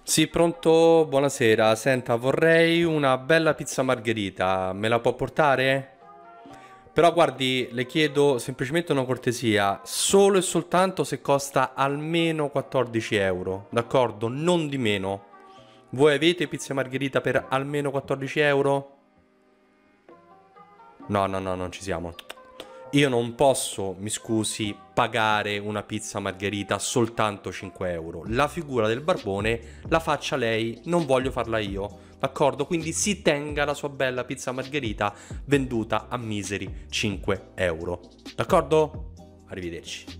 Sì, pronto? Buonasera. Senta, vorrei una bella pizza margherita. Me la può portare? Però guardi, le chiedo semplicemente una cortesia, solo e soltanto se costa almeno 14 euro, d'accordo? Non di meno. Voi avete pizza margherita per almeno 14 euro? No, no, no, non ci siamo. Io non posso, mi scusi, pagare una pizza margherita soltanto 5 euro. La figura del barbone la faccia lei, non voglio farla io. D'accordo? Quindi si tenga la sua bella pizza margherita venduta a miseri 5 euro. D'accordo? Arrivederci.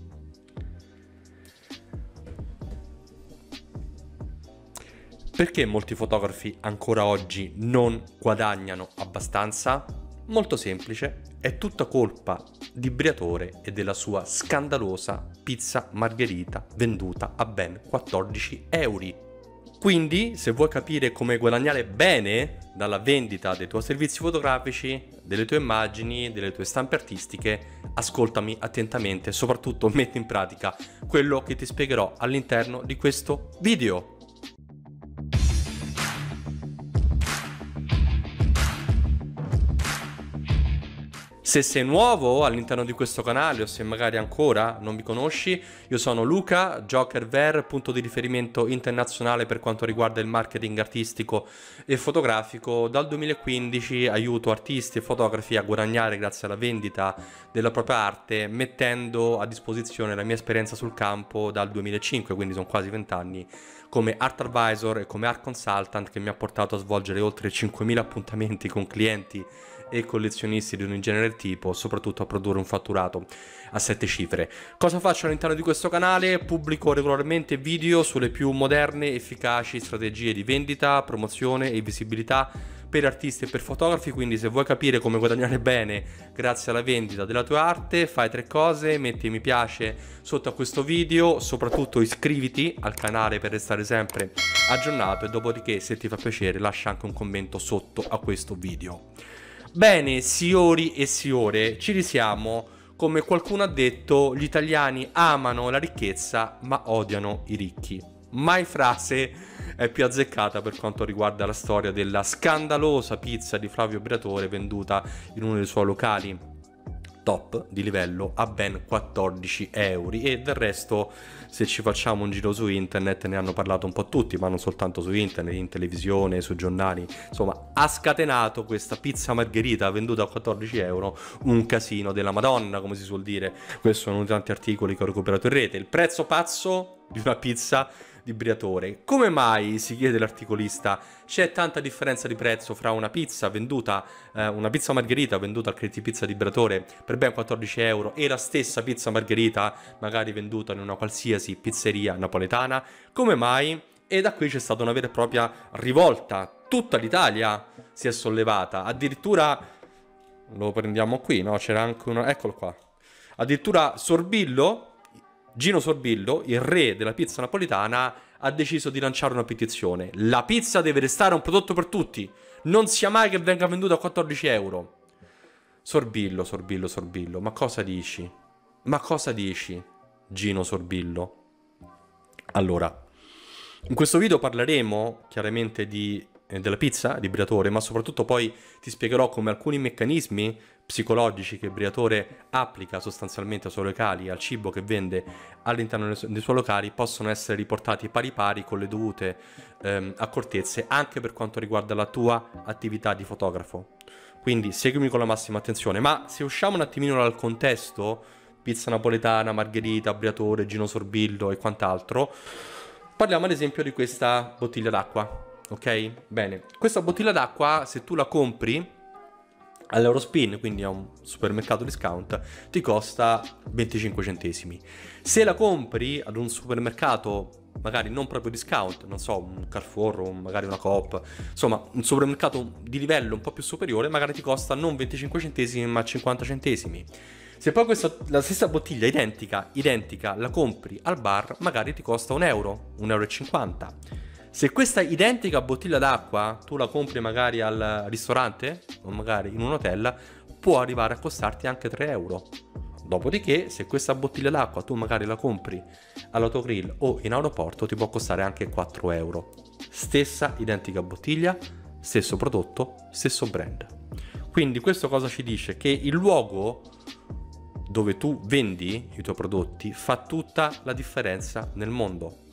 Perché molti fotografi ancora oggi non guadagnano abbastanza? Molto semplice, è tutta colpa di Briatore e della sua scandalosa pizza margherita venduta a ben 14 euro. Quindi, se vuoi capire come guadagnare bene dalla vendita dei tuoi servizi fotografici, delle tue immagini, delle tue stampe artistiche, ascoltami attentamente e soprattutto metti in pratica quello che ti spiegherò all'interno di questo video. Se sei nuovo all'interno di questo canale o se magari ancora non mi conosci, io sono Luca, Jokerver, punto di riferimento internazionale per quanto riguarda il marketing artistico e fotografico. Dal 2015 aiuto artisti e fotografi a guadagnare grazie alla vendita della propria arte, mettendo a disposizione la mia esperienza sul campo dal 2005, quindi sono quasi 20 anni, come art advisor e come art consultant, che mi ha portato a svolgere oltre 5.000 appuntamenti con clienti e collezionisti di ogni genere e tipo, soprattutto a produrre un fatturato a 7 cifre. Cosa faccio all'interno di questo canale? Pubblico regolarmente video sulle più moderne e efficaci strategie di vendita, promozione e visibilità per artisti e per fotografi, quindi se vuoi capire come guadagnare bene grazie alla vendita della tua arte, fai 3 cose: metti mi piace sotto a questo video, soprattutto iscriviti al canale per restare sempre aggiornato e dopodiché, se ti fa piacere, lascia anche un commento sotto a questo video. Bene, signori e signore, ci risiamo. Come qualcuno ha detto, gli italiani amano la ricchezza ma odiano i ricchi. Mai frase è più azzeccata per quanto riguarda la storia della scandalosa pizza di Flavio Briatore venduta in uno dei suoi locali top di livello a ben 14 euro. E del resto, se ci facciamo un giro su internet, ne hanno parlato un po' tutti, ma non soltanto su internet, in televisione, sui giornali. Insomma, ha scatenato questa pizza margherita venduta a 14 euro un casino della Madonna, come si suol dire. Questi sono tanti articoli che ho recuperato in rete. Il prezzo pazzo di una pizza di Briatore. Come mai, si chiede l'articolista, c'è tanta differenza di prezzo fra una pizza venduta, una pizza margherita venduta al Crediti Pizza di Briatore per ben 14 euro e la stessa pizza margherita magari venduta in una qualsiasi pizzeria napoletana? Come mai? E da qui c'è stata una vera e propria rivolta. Tutta l'Italia si è sollevata. Addirittura, lo prendiamo qui, no? C'era anche uno, eccolo qua. Addirittura Sorbillo, Gino Sorbillo, il re della pizza napoletana, ha deciso di lanciare una petizione. La pizza deve restare un prodotto per tutti. Non sia mai che venga venduta a 14 euro. Sorbillo, Sorbillo, Sorbillo, ma cosa dici? Ma cosa dici, Gino Sorbillo? Allora, in questo video parleremo chiaramente della pizza di Briatore, ma soprattutto poi ti spiegherò come alcuni meccanismi psicologici che Briatore applica sostanzialmente ai suoi locali, al cibo che vende all'interno dei suoi locali, possono essere riportati pari pari con le dovute accortezze anche per quanto riguarda la tua attività di fotografo. Quindi seguimi con la massima attenzione. Ma se usciamo un attimino dal contesto, pizza napoletana, margherita, Briatore, Gino Sorbillo e quant'altro, parliamo ad esempio di questa bottiglia d'acqua. Ok? Bene, questa bottiglia d'acqua, se tu la compri all'Eurospin, quindi a un supermercato discount, ti costa 25 centesimi. Se la compri ad un supermercato magari non proprio discount, non so, un Carrefour o magari una Coop, insomma un supermercato di livello un po' più superiore, magari ti costa non 25 centesimi ma 50 centesimi. Se poi la stessa bottiglia identica la compri al bar, magari ti costa un euro, 1,50 euro. Se questa identica bottiglia d'acqua tu la compri magari al ristorante o magari in un hotel, può arrivare a costarti anche 3 euro. Dopodiché, se questa bottiglia d'acqua tu magari la compri all'autogrill o in aeroporto, ti può costare anche 4 euro. stessa identica bottiglia, stesso prodotto, stesso brand. Quindi questo cosa ci dice? Che il luogo dove tu vendi i tuoi prodotti fa tutta la differenza nel mondo.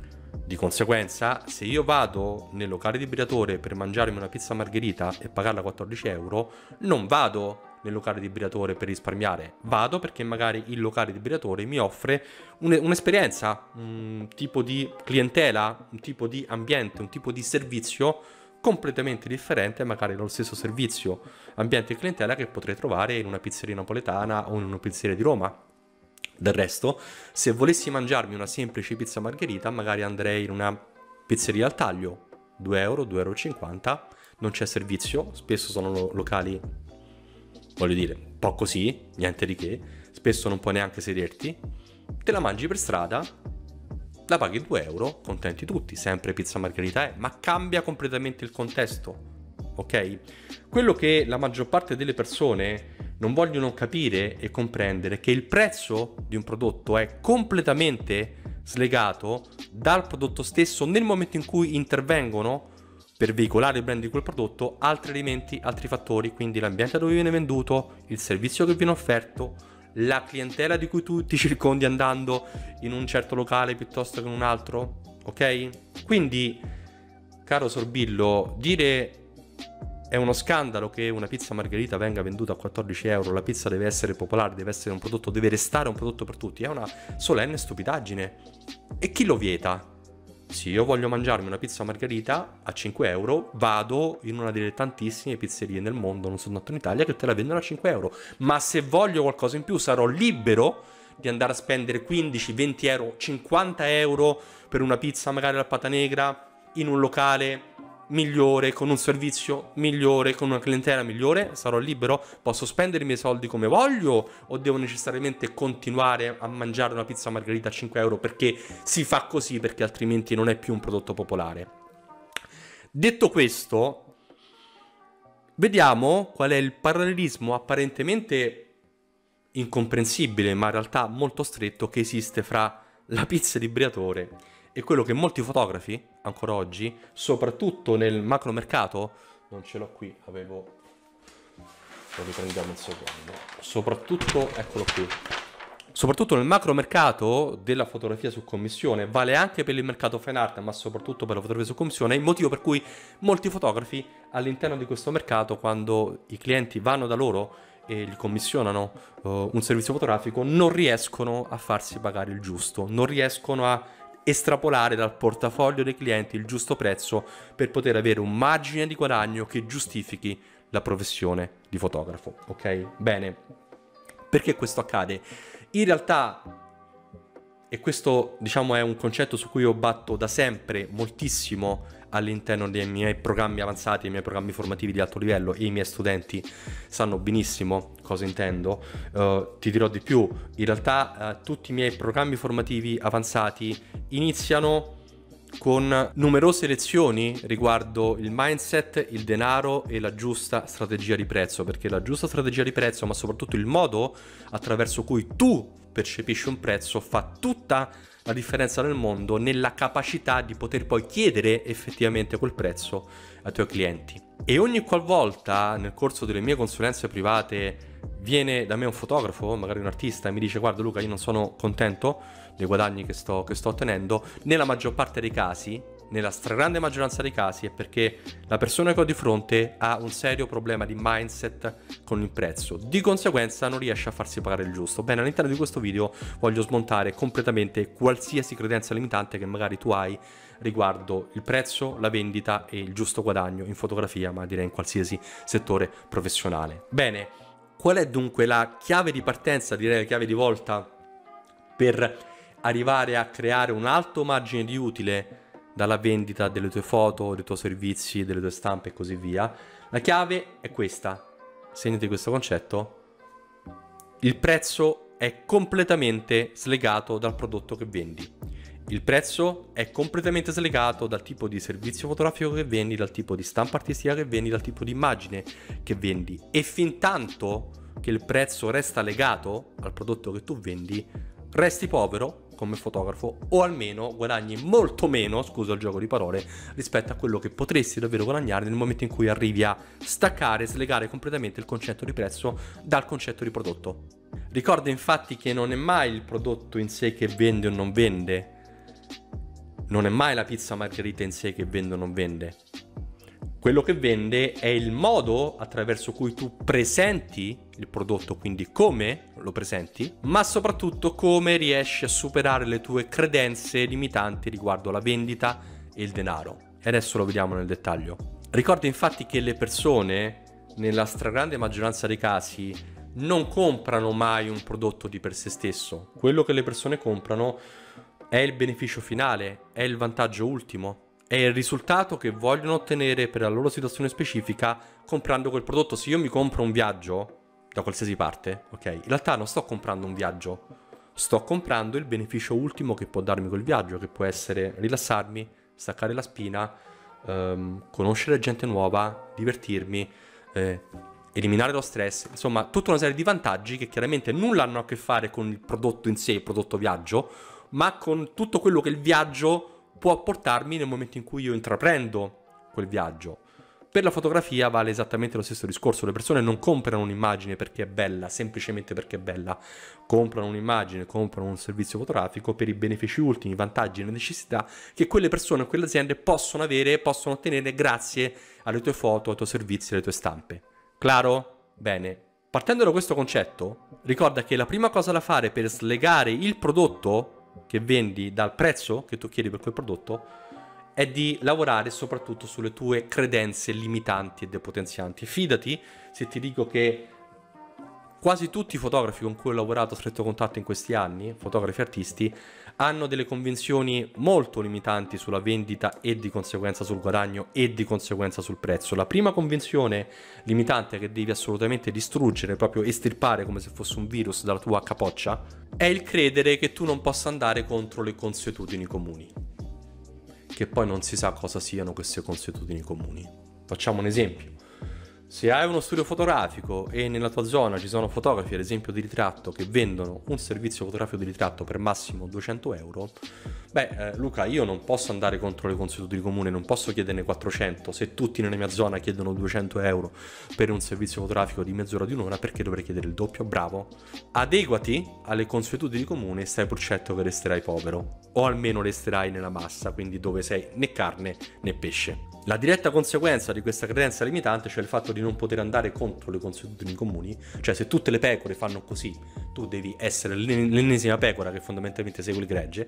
Di conseguenza, se io vado nel locale di Briatore per mangiarmi una pizza margherita e pagarla 14 euro, non vado nel locale di Briatore per risparmiare, vado perché magari il locale di Briatore mi offre un'esperienza, un tipo di clientela, un tipo di ambiente, un tipo di servizio completamente differente, magari lo stesso servizio, ambiente e clientela che potrei trovare in una pizzeria napoletana o in una pizzeria di Roma. Del resto, se volessi mangiarmi una semplice pizza margherita, magari andrei in una pizzeria al taglio, 2 euro, 2,50 euro, non c'è servizio, spesso sono locali, voglio dire, un po' così, niente di che, spesso non puoi neanche sederti, te la mangi per strada, la paghi 2 euro, contenti tutti, sempre pizza margherita è, ma cambia completamente il contesto, ok? Quello che la maggior parte delle persone non vogliono capire e comprendere è che il prezzo di un prodotto è completamente slegato dal prodotto stesso nel momento in cui intervengono per veicolare il brand di quel prodotto altri elementi, altri fattori, quindi l'ambiente dove viene venduto, il servizio che viene offerto, la clientela di cui tu ti circondi andando in un certo locale piuttosto che in un altro, ok? Quindi, caro Sorbillo, dire è uno scandalo che una pizza margherita venga venduta a 14 euro, la pizza deve essere popolare, deve essere un prodotto, deve restare un prodotto per tutti, è una solenne stupidaggine. E chi lo vieta? Sì, io voglio mangiarmi una pizza margherita a 5 euro, vado in una delle tantissime pizzerie nel mondo, non soltanto in Italia, che te la vendono a 5 euro. Ma se voglio qualcosa in più sarò libero di andare a spendere 15, 20 euro, 50 euro per una pizza magari alla pata negra in un locale migliore, con un servizio migliore, con una clientela migliore, sarò libero? Posso spendere i miei soldi come voglio o devo necessariamente continuare a mangiare una pizza margherita a 5 euro perché si fa così, perché altrimenti non è più un prodotto popolare? Detto questo, vediamo qual è il parallelismo apparentemente incomprensibile, ma in realtà molto stretto, che esiste fra la pizza di Briatore e quello che molti fotografi, ancora oggi, soprattutto nel macromercato, non ce l'ho qui, lo riprendiamo un secondo, soprattutto, eccolo qui, soprattutto nel macromercato della fotografia su commissione, vale anche per il mercato fine art, ma soprattutto per la fotografia su commissione, è il motivo per cui molti fotografi all'interno di questo mercato, quando i clienti vanno da loro e gli commissionano un servizio fotografico, non riescono a farsi pagare il giusto, non riescono a estrapolare dal portafoglio dei clienti il giusto prezzo per poter avere un margine di guadagno che giustifichi la professione di fotografo, ok? Bene, perché questo accade? In realtà, e questo diciamo è un concetto su cui io batto da sempre moltissimo all'interno dei miei programmi avanzati, dei miei programmi formativi di alto livello, e i miei studenti sanno benissimo cosa intendo. Ti dirò di più, in realtà tutti i miei programmi formativi avanzati iniziano con numerose lezioni riguardo il mindset, il denaro e la giusta strategia di prezzo, perché la giusta strategia di prezzo, ma soprattutto il modo attraverso cui tu percepisci un prezzo, fa tutta la differenza nel mondo nella capacità di poter poi chiedere effettivamente quel prezzo ai tuoi clienti. E ogni qualvolta nel corso delle mie consulenze private viene da me un fotografo, magari un artista, e mi dice: guarda Luca, io non sono contento dei guadagni che sto ottenendo, nella maggior parte dei casi, nella stragrande maggioranza dei casi, è perché la persona che ho di fronte ha un serio problema di mindset con il prezzo, di conseguenza non riesce a farsi pagare il giusto. Bene, all'interno di questo video voglio smontare completamente qualsiasi credenza limitante che magari tu hai riguardo il prezzo, la vendita e il giusto guadagno in fotografia, ma direi in qualsiasi settore professionale. Bene, qual è dunque la chiave di partenza, direi la chiave di volta, per arrivare a creare un alto margine di utile dalla vendita delle tue foto, dei tuoi servizi, delle tue stampe e così via? La chiave è questa, segnati questo concetto: il prezzo è completamente slegato dal prodotto che vendi. Il prezzo è completamente slegato dal tipo di servizio fotografico che vendi, dal tipo di stampa artistica che vendi, dal tipo di immagine che vendi. E fin tanto che il prezzo resta legato al prodotto che tu vendi, resti povero come fotografo, o almeno guadagni molto meno, scusa il gioco di parole, rispetto a quello che potresti davvero guadagnare nel momento in cui arrivi a staccare, slegare completamente il concetto di prezzo dal concetto di prodotto. Ricorda infatti che non è mai il prodotto in sé che vende o non vende, non è mai la pizza margherita in sé che vende o non vende. Quello che vende è il modo attraverso cui tu presenti il prodotto, quindi come lo presenti, ma soprattutto come riesci a superare le tue credenze limitanti riguardo la vendita e il denaro. E adesso lo vediamo nel dettaglio. Ricorda infatti che le persone, nella stragrande maggioranza dei casi, non comprano mai un prodotto di per sé stesso. Quello che le persone comprano è il beneficio finale, è il vantaggio ultimo. È il risultato che vogliono ottenere per la loro situazione specifica comprando quel prodotto. Se io mi compro un viaggio da qualsiasi parte, ok? In realtà non sto comprando un viaggio, sto comprando il beneficio ultimo che può darmi quel viaggio, che può essere rilassarmi, staccare la spina, conoscere gente nuova, divertirmi, eliminare lo stress, insomma tutta una serie di vantaggi che chiaramente nulla hanno a che fare con il prodotto in sé, il prodotto viaggio, ma con tutto quello che il viaggio può portarmi nel momento in cui io intraprendo quel viaggio. Per la fotografia vale esattamente lo stesso discorso. Le persone non comprano un'immagine perché è bella, semplicemente perché è bella. Comprano un'immagine, comprano un servizio fotografico per i benefici ultimi, i vantaggi e le necessità che quelle persone, quelle aziende possono avere, possono ottenere grazie alle tue foto, ai tuoi servizi, alle tue stampe. Claro? Bene. Partendo da questo concetto, ricorda che la prima cosa da fare per slegare il prodotto che vendi dal prezzo che tu chiedi per quel prodotto è di lavorare soprattutto sulle tue credenze limitanti e depotenzianti. Fidati se ti dico che quasi tutti i fotografi con cui ho lavorato a stretto contatto in questi anni, fotografi e artisti, hanno delle convinzioni molto limitanti sulla vendita e di conseguenza sul guadagno e di conseguenza sul prezzo. La prima convinzione limitante che devi assolutamente distruggere, proprio estirpare come se fosse un virus dalla tua capoccia, è il credere che tu non possa andare contro le consuetudini comuni. Che poi non si sa cosa siano queste consuetudini comuni. Facciamo un esempio. Se hai uno studio fotografico e nella tua zona ci sono fotografi, ad esempio di ritratto, che vendono un servizio fotografico di ritratto per massimo 200 euro, Luca, io non posso andare contro le consuetudini comuni, non posso chiederne 400 se tutti nella mia zona chiedono 200 euro per un servizio fotografico di mezz'ora, di un'ora, perché dovrei chiedere il doppio? Bravo. Adeguati alle consuetudini comuni e stai pur certo che resterai povero, o almeno resterai nella massa, quindi dove sei né carne né pesce. La diretta conseguenza di questa credenza limitante, cioè il fatto di non poter andare contro le consuetudini comuni, cioè se tutte le pecore fanno così, tu devi essere l'ennesima pecora che fondamentalmente segue il gregge.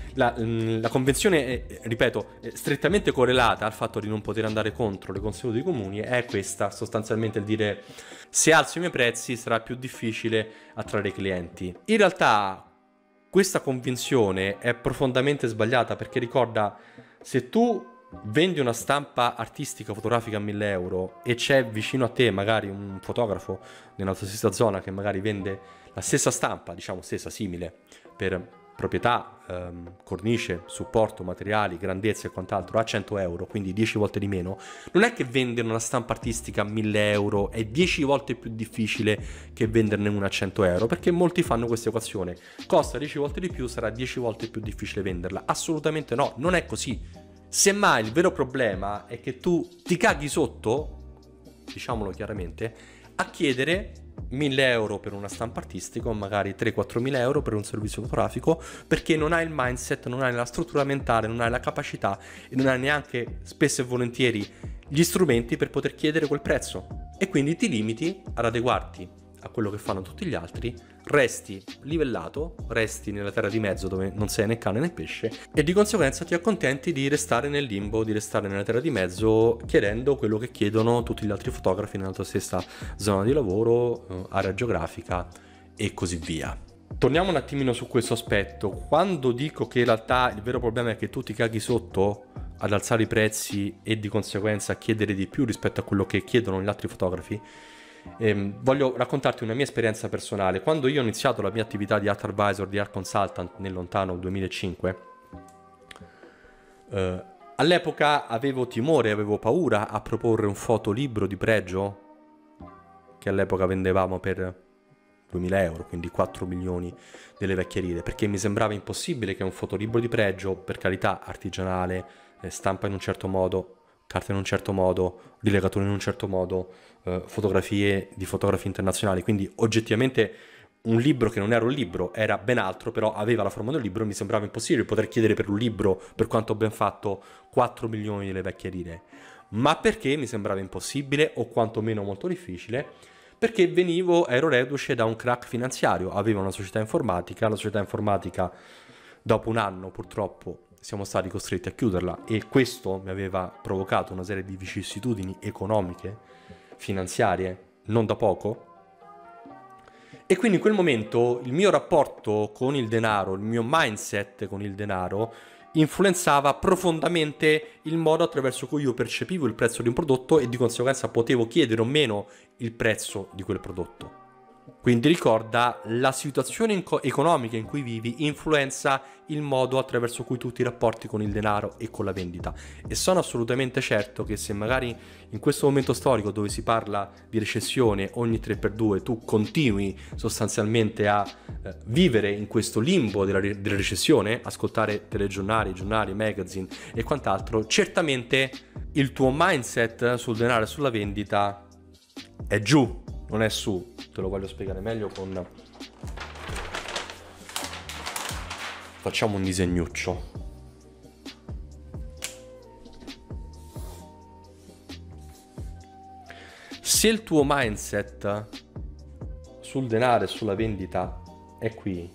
La convenzione è, ripeto, è strettamente correlata al fatto di non poter andare contro le consuetudini comuni, è questa, sostanzialmente il dire: se alzo i miei prezzi sarà più difficile attrarre clienti. In realtà questa convinzione è profondamente sbagliata, perché ricorda, se tu vendi una stampa artistica fotografica a 1000 euro e c'è vicino a te magari un fotografo nella tua stessa zona che magari vende la stessa stampa, diciamo stessa, simile, per proprietà, cornice, supporto, materiali, grandezza e quant'altro a 100 euro, quindi 10 volte di meno, non è che vendere una stampa artistica a 1000 euro è 10 volte più difficile che venderne una a 100 euro, perché molti fanno questa equazione: costa 10 volte di più, sarà 10 volte più difficile venderla. Assolutamente no, non è così. Semmai il vero problema è che tu ti caghi sotto, diciamolo chiaramente, a chiedere 1000 euro per una stampa artistica o magari 3-4 mila euro per un servizio fotografico, perché non hai il mindset, non hai la struttura mentale, non hai la capacità e non hai neanche spesso e volentieri gli strumenti per poter chiedere quel prezzo, e quindi ti limiti ad adeguarti a quello che fanno tutti gli altri, resti livellato, resti nella terra di mezzo dove non sei né cane né pesce, e di conseguenza ti accontenti di restare nel limbo, di restare nella terra di mezzo, chiedendo quello che chiedono tutti gli altri fotografi nella tua stessa zona di lavoro, area geografica e così via. Torniamo un attimino su questo aspetto. Quando dico che in realtà il vero problema è che tu ti caghi sotto ad alzare i prezzi e di conseguenza a chiedere di più rispetto a quello che chiedono gli altri fotografi, voglio raccontarti una mia esperienza personale. Quando io ho iniziato la mia attività di art advisor, di art consultant nel lontano 2005, all'epoca avevo timore, avevo paura a proporre un fotolibro di pregio che all'epoca vendevamo per 2000 euro, quindi 4 milioni delle vecchie lire, perché mi sembrava impossibile che un fotolibro di pregio, per carità artigianale, stampa in un certo modo, carta in un certo modo, rilegatura in un certo modo, fotografie di fotografi internazionali, quindi oggettivamente un libro che non era un libro, era ben altro, però aveva la forma del libro, mi sembrava impossibile poter chiedere per un libro, per quanto ben fatto, 4 milioni delle vecchie lire. Ma perché mi sembrava impossibile, o quantomeno molto difficile? Perché ero reduce da un crack finanziario, avevo una società informatica, la società informatica dopo un anno purtroppo siamo stati costretti a chiuderla e questo mi aveva provocato una serie di vicissitudini economiche, finanziarie, non da poco. E quindi in quel momento il mio rapporto con il denaro, il mio mindset con il denaro, influenzava profondamente il modo attraverso cui io percepivo il prezzo di un prodotto e di conseguenza potevo chiedere o meno il prezzo di quel prodotto. Quindi ricorda, la situazione economica in cui vivi influenza il modo attraverso cui tu ti rapporti con il denaro e con la vendita. E sono assolutamente certo che se magari in questo momento storico dove si parla di recessione ogni 3x2 tu continui sostanzialmente a vivere in questo limbo della recessione, ascoltare telegiornali, giornali, magazine e quant'altro, certamente il tuo mindset sul denaro e sulla vendita è giù, non è su. Te lo voglio spiegare meglio con... Facciamo un disegnuccio. Se il tuo mindset sul denaro e sulla vendita è qui,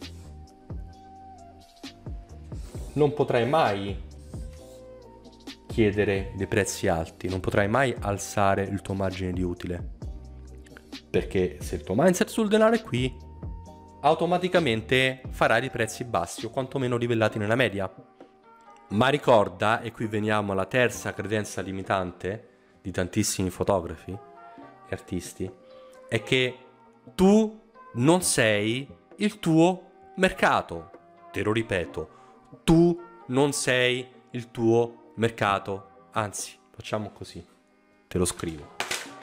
non potrai mai chiedere dei prezzi alti, non potrai mai alzare il tuo margine di utile. Perché se il tuo mindset sul denaro è qui, automaticamente farai dei prezzi bassi o quantomeno livellati nella media. Ma ricorda, e qui veniamo alla terza credenza limitante di tantissimi fotografi e artisti, è che tu non sei il tuo mercato. Te lo ripeto, tu non sei il tuo mercato. Anzi, facciamo così, te lo scrivo.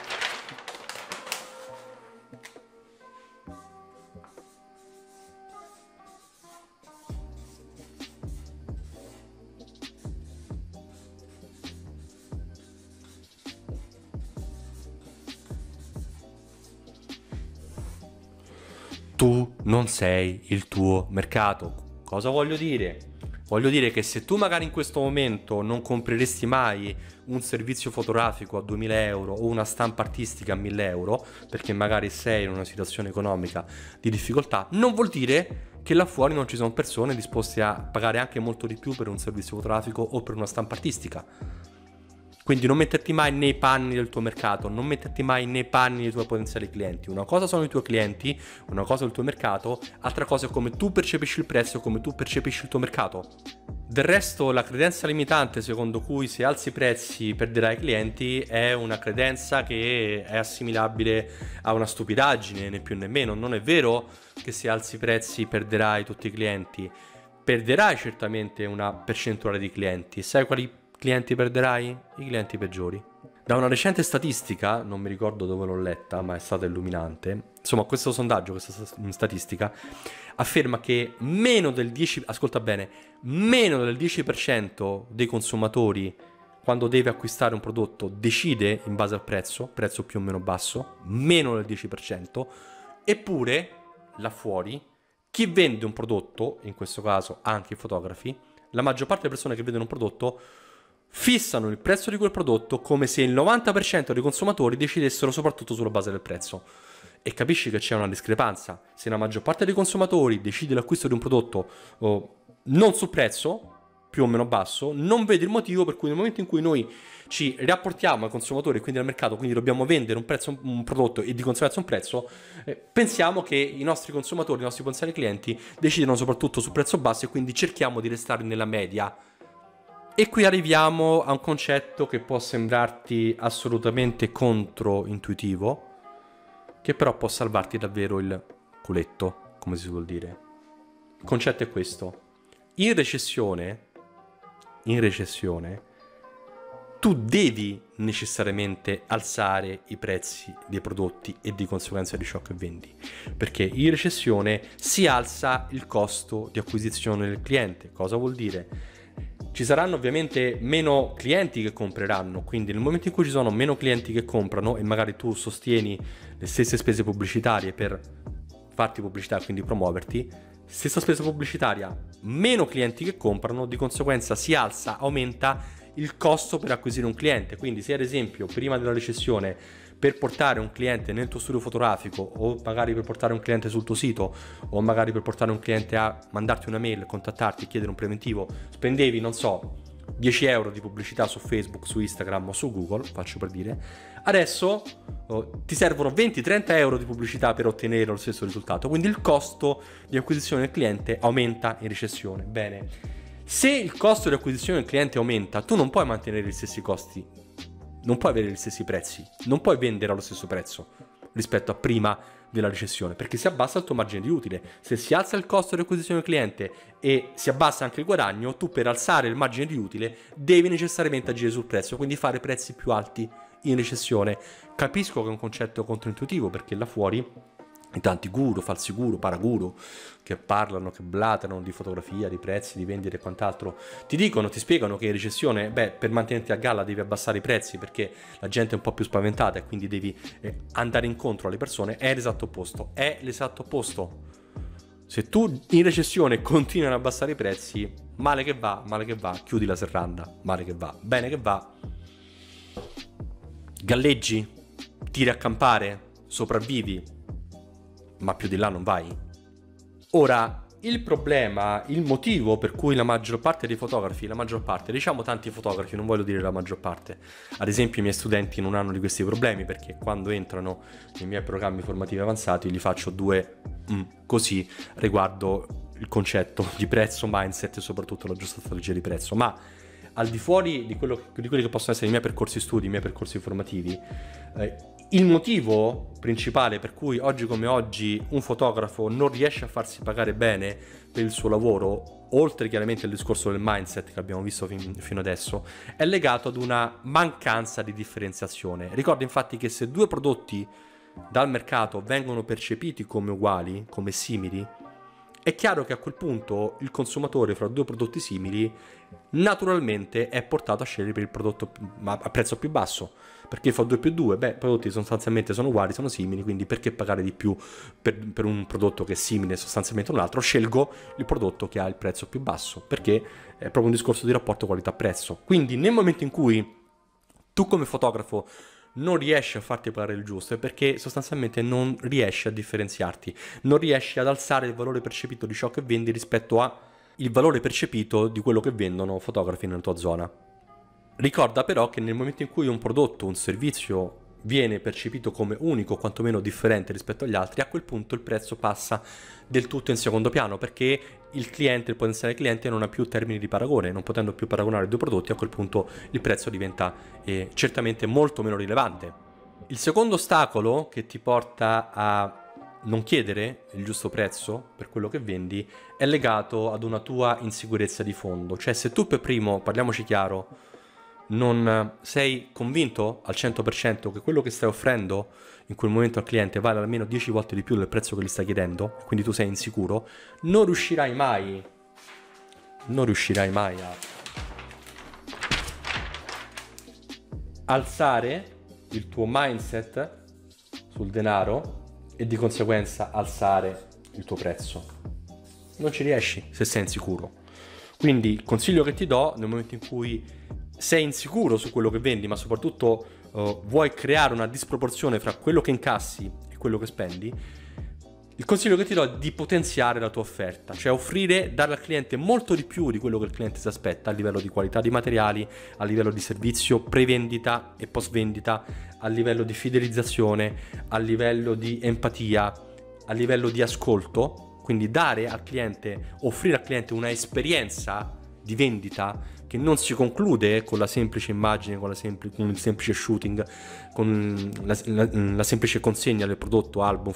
Tu non sei il tuo mercato. Cosa voglio dire? Voglio dire che se tu magari in questo momento non compreresti mai un servizio fotografico a 2000 euro o una stampa artistica a 1000 euro, perché magari sei in una situazione economica di difficoltà, non vuol dire che là fuori non ci sono persone disposte a pagare anche molto di più per un servizio fotografico o per una stampa artistica. Quindi non metterti mai nei panni del tuo mercato, non metterti mai nei panni dei tuoi potenziali clienti. Una cosa sono i tuoi clienti, una cosa è il tuo mercato, altra cosa è come tu percepisci il prezzo, come tu percepisci il tuo mercato. Del resto, la credenza limitante secondo cui se alzi i prezzi perderai clienti è una credenza che è assimilabile a una stupidaggine, né più né meno. Non è vero che se alzi i prezzi perderai tutti i clienti. Perderai certamente una percentuale di clienti. Sai quali clienti perderai? I clienti peggiori. Da una recente statistica, non mi ricordo dove l'ho letta, ma è stata illuminante. Insomma, questo sondaggio, questa statistica, afferma che meno del 10%, ascolta bene, meno del 10% dei consumatori, quando deve acquistare un prodotto, decide in base al prezzo più o meno basso, meno del 10%, eppure, là fuori, chi vende un prodotto, in questo caso anche i fotografi, la maggior parte delle persone che vedono un prodotto fissano il prezzo di quel prodotto come se il 90% dei consumatori decidessero soprattutto sulla base del prezzo. E capisci che c'è una discrepanza. Se la maggior parte dei consumatori decide l'acquisto di un prodotto non sul prezzo, più o meno basso, non vede il motivo per cui nel momento in cui noi ci rapportiamo al consumatore e quindi al mercato, quindi dobbiamo vendere un prodotto e di conseguenza un prezzo, pensiamo che i nostri consumatori, i nostri potenziali clienti decidono soprattutto sul prezzo basso e quindi cerchiamo di restare nella media. E qui arriviamo a un concetto che può sembrarti assolutamente controintuitivo, che però può salvarti davvero il culetto, come si suol dire. Il concetto è questo. In recessione, tu devi necessariamente alzare i prezzi dei prodotti e di conseguenza di ciò che vendi, perché in recessione si alza il costo di acquisizione del cliente. Cosa vuol dire? Ci saranno ovviamente meno clienti che compreranno, quindi nel momento in cui ci sono meno clienti che comprano e magari tu sostieni le stesse spese pubblicitarie per farti pubblicità e quindi promuoverti, stessa spesa pubblicitaria, meno clienti che comprano, di conseguenza si alza, aumenta il costo per acquisire un cliente. Quindi se ad esempio prima della recessione per portare un cliente nel tuo studio fotografico, o magari per portare un cliente sul tuo sito, o magari per portare un cliente a mandarti una mail, contattarti e chiedere un preventivo, spendevi, non so, 10 euro di pubblicità su Facebook, su Instagram o su Google, faccio per dire, adesso ti servono 20-30 euro di pubblicità per ottenere lo stesso risultato. Quindi il costo di acquisizione del cliente aumenta in recessione. Bene, se il costo di acquisizione del cliente aumenta, tu non puoi mantenere gli stessi costi, non puoi avere gli stessi prezzi, non puoi vendere allo stesso prezzo rispetto a prima della recessione, perché si abbassa il tuo margine di utile. Se si alza il costo di acquisizione del cliente e si abbassa anche il guadagno, tu per alzare il margine di utile devi necessariamente agire sul prezzo, quindi fare prezzi più alti in recessione. Capisco che è un concetto controintuitivo, perché là fuori i tanti guru, falsi guru, paraguru che parlano, che blaterano di fotografia, di prezzi, di vendite e quant'altro, ti dicono, ti spiegano che in recessione, per mantenerti a galla devi abbassare i prezzi perché la gente è un po' più spaventata e quindi devi andare incontro alle persone. È l'esatto opposto, è l'esatto opposto. Se tu in recessione continui ad abbassare i prezzi, male che va, chiudi la serranda, male che va, bene che va, galleggi, tiri a campare, sopravvivi, ma più di là non vai. Ora, il problema, il motivo per cui la maggior parte dei fotografi, diciamo tanti fotografi, non voglio dire la maggior parte, ad esempio i miei studenti non hanno di questi problemi, perché quando entrano nei miei programmi formativi avanzati gli faccio due così riguardo il concetto di prezzo, mindset e soprattutto la giusta strategia di prezzo. Ma al di fuori di quelli che possono essere i miei percorsi studi, i miei percorsi formativi, il motivo principale per cui oggi come oggi un fotografo non riesce a farsi pagare bene per il suo lavoro, oltre chiaramente al discorso del mindset che abbiamo visto fino adesso, è legato ad una mancanza di differenziazione. Ricorda infatti che se due prodotti dal mercato vengono percepiti come uguali, come simili, è chiaro che a quel punto il consumatore fra due prodotti simili naturalmente è portato a scegliere per il prodotto a prezzo più basso, perché fa 2 più 2, i prodotti sostanzialmente sono uguali, sono simili, quindi perché pagare di più per un prodotto che è simile sostanzialmente a un altro? Scelgo il prodotto che ha il prezzo più basso, perché è proprio un discorso di rapporto qualità-prezzo. Quindi nel momento in cui tu come fotografo non riesci a farti pagare il giusto è perché sostanzialmente non riesci a differenziarti, non riesci ad alzare il valore percepito di ciò che vendi rispetto al valore percepito di quello che vendono fotografi nella tua zona. Ricorda però che nel momento in cui un prodotto, un servizio viene percepito come unico, quantomeno differente rispetto agli altri, a quel punto il prezzo passa del tutto in secondo piano, perché il cliente, il potenziale cliente non ha più termini di paragone, non potendo più paragonare due prodotti, a quel punto il prezzo diventa certamente molto meno rilevante. Il secondo ostacolo che ti porta a non chiedere il giusto prezzo per quello che vendi è legato ad una tua insicurezza di fondo. Cioè, se tu per primo, parliamoci chiaro, non sei convinto al 100% che quello che stai offrendo in quel momento al cliente vale almeno 10 volte di più del prezzo che gli stai chiedendo, quindi tu sei insicuro, non riuscirai mai a alzare il tuo mindset sul denaro e di conseguenza alzare il tuo prezzo. Non ci riesci se sei insicuro. Quindi il consiglio che ti do nel momento in cui sei insicuro su quello che vendi, ma soprattutto vuoi creare una disproporzione fra quello che incassi e quello che spendi, il consiglio che ti do è di potenziare la tua offerta, cioè offrire, dare al cliente molto di più di quello che il cliente si aspetta a livello di qualità di materiali, a livello di servizio pre-vendita e post-vendita, a livello di fidelizzazione, a livello di empatia, a livello di ascolto. Quindi dare al cliente, offrire al cliente una esperienza di vendita che non si conclude con la semplice immagine, con il semplice shooting, con la semplice consegna del prodotto, album,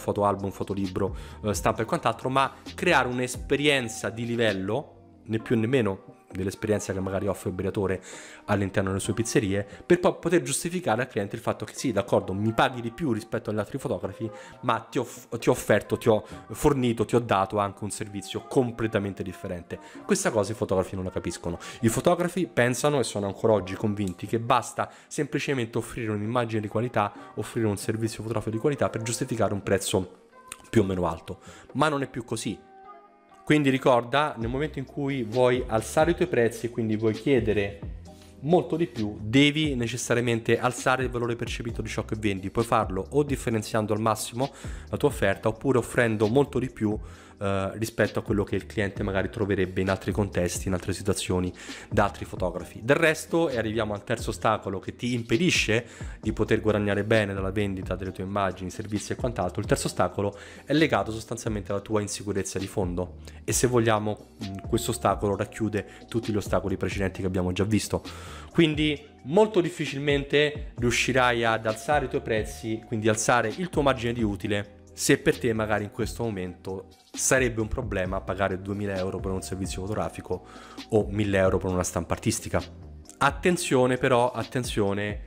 fotolibro, stampa e quant'altro, ma creare un'esperienza di livello, né più né meno, dell'esperienza che magari offre il Briatore all'interno delle sue pizzerie, per poi poter giustificare al cliente il fatto che sì, d'accordo, mi paghi di più rispetto agli altri fotografi, ma ti ho offerto, ti ho fornito, ti ho dato anche un servizio completamente differente. Questa cosa i fotografi non la capiscono. I fotografi pensano, e sono ancora oggi convinti, che basta semplicemente offrire un'immagine di qualità, offrire un servizio fotografico di qualità per giustificare un prezzo più o meno alto, ma non è più così. Quindi ricorda, nel momento in cui vuoi alzare i tuoi prezzi e quindi vuoi chiedere molto di più, devi necessariamente alzare il valore percepito di ciò che vendi. Puoi farlo o differenziando al massimo la tua offerta, oppure offrendo molto di più rispetto a quello che il cliente magari troverebbe in altri contesti, in altre situazioni, da altri fotografi. Del resto, e arriviamo al terzo ostacolo che ti impedisce di poter guadagnare bene dalla vendita delle tue immagini, servizi e quant'altro, il terzo ostacolo è legato sostanzialmente alla tua insicurezza di fondo, e se vogliamo questo ostacolo racchiude tutti gli ostacoli precedenti che abbiamo già visto. Quindi molto difficilmente riuscirai ad alzare i tuoi prezzi, quindi alzare il tuo margine di utile, se per te magari in questo momento sarebbe un problema pagare 2000 euro per un servizio fotografico o 1000 euro per una stampa artistica. Attenzione però, attenzione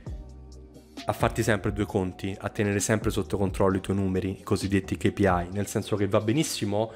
a farti sempre due conti, a tenere sempre sotto controllo i tuoi numeri, i cosiddetti KPI, nel senso che va benissimo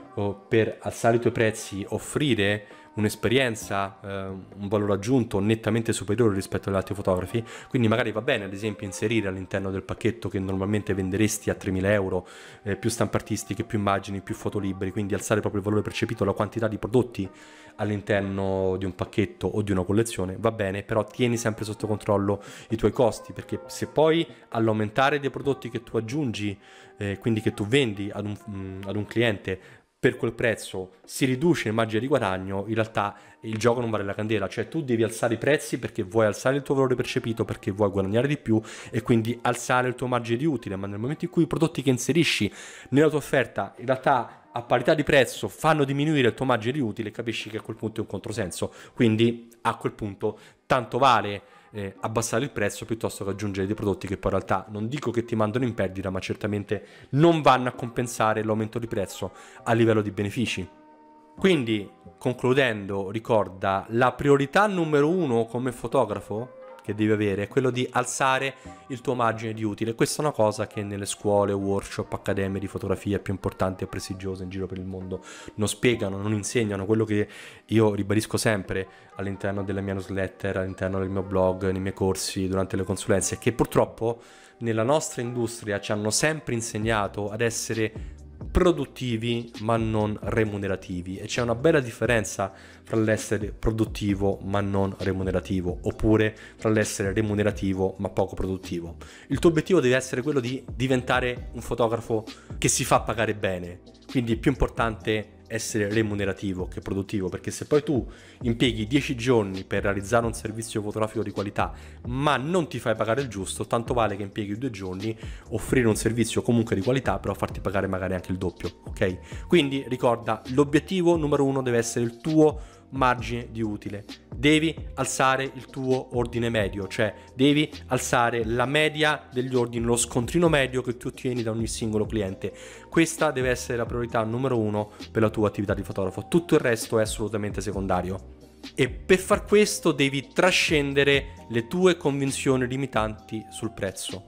per alzare i tuoi prezzi, offrire un'esperienza, un valore aggiunto nettamente superiore rispetto agli altri fotografi, quindi magari va bene ad esempio inserire all'interno del pacchetto che normalmente venderesti a 3.000 euro più stampe artistiche, più immagini, più fotolibri, quindi alzare proprio il valore percepito, la quantità di prodotti all'interno di un pacchetto o di una collezione, va bene, però tieni sempre sotto controllo i tuoi costi, perché se poi all'aumentare dei prodotti che tu aggiungi, quindi che tu vendi ad un cliente, per quel prezzo si riduce il margine di guadagno, in realtà il gioco non vale la candela. Cioè tu devi alzare i prezzi perché vuoi alzare il tuo valore percepito, perché vuoi guadagnare di più e quindi alzare il tuo margine di utile, ma nel momento in cui i prodotti che inserisci nella tua offerta in realtà a parità di prezzo fanno diminuire il tuo margine di utile, capisci che a quel punto è un controsenso. Quindi a quel punto tanto vale abbassare il prezzo piuttosto che aggiungere dei prodotti che poi in realtà non dico che ti mandano in perdita, ma certamente non vanno a compensare l'aumento di prezzo a livello di benefici. Quindi, concludendo, ricorda, la priorità numero uno come fotografo che devi avere è quello di alzare il tuo margine di utile. Questa è una cosa che nelle scuole, workshop, accademie di fotografia più importanti e prestigiose in giro per il mondo non spiegano, non insegnano, quello che io ribadisco sempre all'interno della mia newsletter, all'interno del mio blog, nei miei corsi, durante le consulenze, che purtroppo nella nostra industria ci hanno sempre insegnato ad essere produttivi ma non remunerativi, e c'è una bella differenza fra l'essere produttivo ma non remunerativo, oppure fra l'essere remunerativo ma poco produttivo. Il tuo obiettivo deve essere quello di diventare un fotografo che si fa pagare bene, quindi è più importante essere remunerativo che produttivo, perché se poi tu impieghi 10 giorni per realizzare un servizio fotografico di qualità ma non ti fai pagare il giusto, tanto vale che impieghi 2 giorni offrire un servizio comunque di qualità però farti pagare magari anche il doppio, ok? Quindi ricorda, l'obiettivo numero uno deve essere il tuo margine di utile, devi alzare il tuo ordine medio, cioè devi alzare la media degli ordini, lo scontrino medio che tu ottieni da ogni singolo cliente. Questa deve essere la priorità numero uno per la tua attività di fotografo, tutto il resto è assolutamente secondario. E per far questo devi trascendere le tue convinzioni limitanti sul prezzo,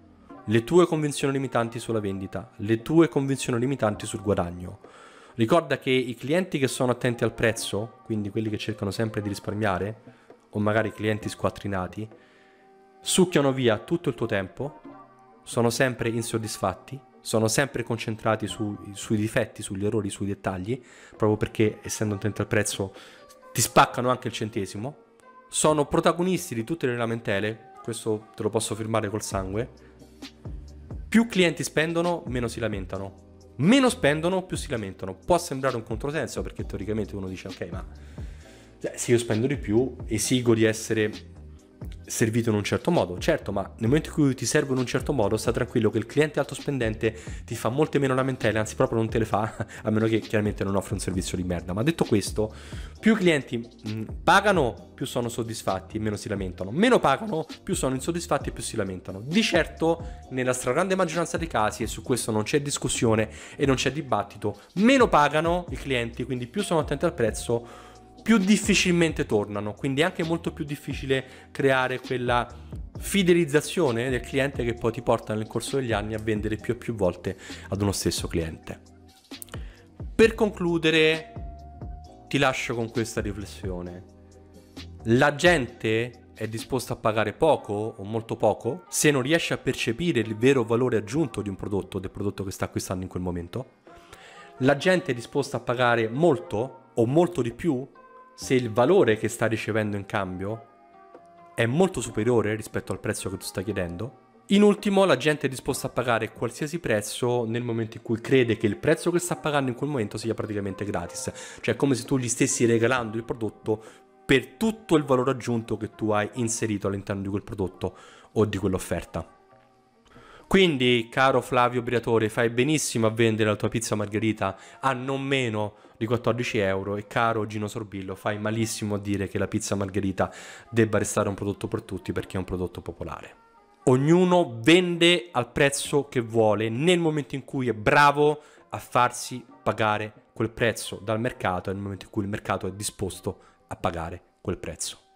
le tue convinzioni limitanti sulla vendita, le tue convinzioni limitanti sul guadagno. Ricorda che i clienti che sono attenti al prezzo, quindi quelli che cercano sempre di risparmiare, o magari clienti squattrinati, succhiano via tutto il tuo tempo, sono sempre insoddisfatti, sono sempre concentrati sui difetti, sugli errori, sui dettagli, proprio perché essendo attenti al prezzo ti spaccano anche il centesimo, sono protagonisti di tutte le lamentele, questo te lo posso firmare col sangue. Più clienti spendono, meno si lamentano. Meno spendono, più si lamentano. Può sembrare un controsenso, perché teoricamente uno dice ok, ma se io spendo di più esigo di essere servito in un certo modo. Certo, ma nel momento in cui ti servo in un certo modo, sta tranquillo che il cliente alto spendente ti fa molte meno lamentele, anzi proprio non te le fa, a meno che chiaramente non offri un servizio di merda. Ma detto questo, più i clienti pagano, più sono soddisfatti e meno si lamentano. Meno pagano, più sono insoddisfatti e più si lamentano. Di certo, nella stragrande maggioranza dei casi, e su questo non c'è discussione e non c'è dibattito, meno pagano i clienti, quindi più sono attenti al prezzo, più difficilmente tornano, quindi è anche molto più difficile creare quella fidelizzazione del cliente che poi ti porta nel corso degli anni a vendere più e più volte ad uno stesso cliente. Per concludere, ti lascio con questa riflessione. La gente è disposta a pagare poco o molto poco se non riesce a percepire il vero valore aggiunto di un prodotto, del prodotto che sta acquistando in quel momento. La gente è disposta a pagare molto o molto di più se il valore che sta ricevendo in cambio è molto superiore rispetto al prezzo che tu stai chiedendo. In ultimo, la gente è disposta a pagare qualsiasi prezzo nel momento in cui crede che il prezzo che sta pagando in quel momento sia praticamente gratis, cioè come se tu gli stessi regalando il prodotto per tutto il valore aggiunto che tu hai inserito all'interno di quel prodotto o di quell'offerta. Quindi, caro Flavio Briatore, fai benissimo a vendere la tua pizza margherita a non meno di 14 euro e caro Gino Sorbillo, fai malissimo a dire che la pizza margherita debba restare un prodotto per tutti perché è un prodotto popolare. Ognuno vende al prezzo che vuole nel momento in cui è bravo a farsi pagare quel prezzo dal mercato e nel momento in cui il mercato è disposto a pagare quel prezzo.